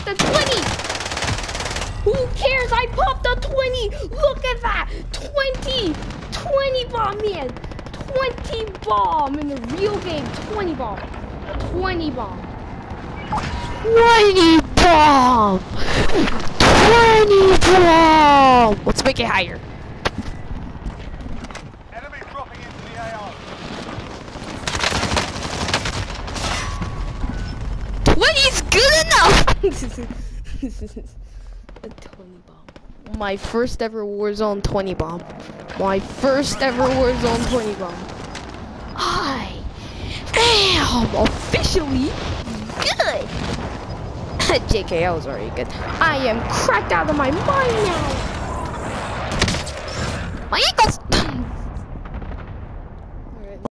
popped a 20. Who cares? I popped a 20. Look at that. 20 bomb, man. 20 bomb in the real game. 20 bomb. 20 bomb. 20 bomb. 20 bomb. Let's make it higher. Enemy dropping into the AR. 20's good enough. A 20 bomb. My first ever Warzone 20 bomb. My first ever Warzone 20 bomb. I am officially good. JK, I was already good. I am cracked out of my mind now. My ankles.